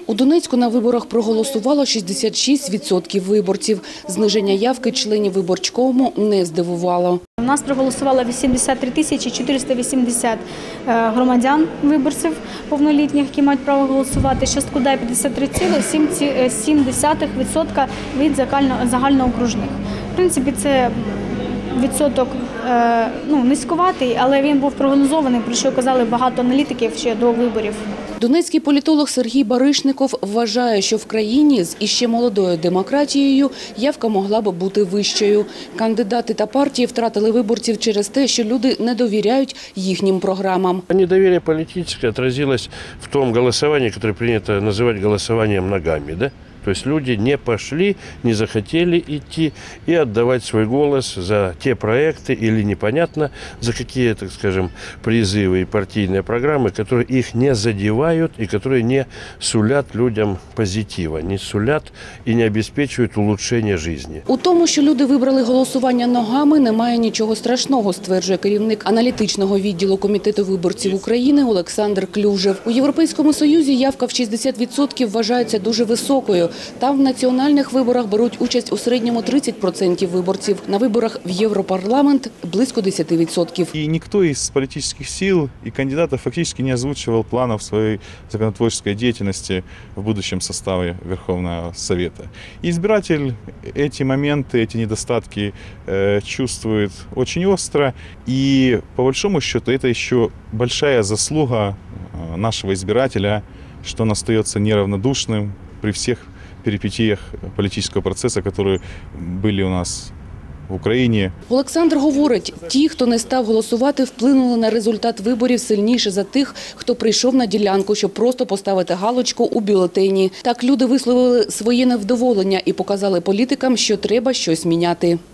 У Донецьку на виборах проголосувало 66% виборців. Зниження явки членів виборчкому не здивувало. У нас проголосувало 83 тисячі 480 громадян, виборців повнолітніх, які мають право голосувати, що складає 53,7% від загальноокружних. В принципі, це відсоток низькуватий, але він був прогнозований, про що казали багато аналітиків ще до виборів. Донецький політолог Сергій Баришников вважає, що в країні з іще молодою демократією явка могла б бути вищою. Кандидати та партії втратили виборців через те, що люди не довіряють їхнім програмам. Недоверие политическое отразилось в том голосовании, которое принято называть голосованием ногами, да? То есть люди не пошли, не захотели идти и отдавать свой голос за те проекты или непонятно за какие, так скажем, призывы и партийные программы, которые их не задевают и которые не сулят людям позитива, не сулят и не обеспечивают улучшение жизни. У тому, що люди вибрали голосування ногами, немає нічого страшного, стверджує керівник аналітичного відділу Комітету виборців України Олександр Клюжев. У Європейському Союзі явка в 60% вважається дуже високою. Там в національних виборах беруть участь у середньому 30% виборців. На виборах в Європарламент – близько 10%. И никто из политических сил и кандидатов фактически не озвучивал планов своей законотворческой деятельности в будущем составе Верховного Совета. И избиратель эти моменты, эти недостатки чувствует очень остро. И по большому счету это еще большая заслуга нашего избирателя, что он остается неравнодушным при всех перипетиях политического процесу, які були у нас в Україні. Олександр говорить, ті, хто не став голосувати, вплинули на результат виборів сильніше за тих, хто прийшов на ділянку, щоб просто поставити галочку у бюлетені. Так люди висловили своє невдоволення і показали політикам, що треба щось міняти.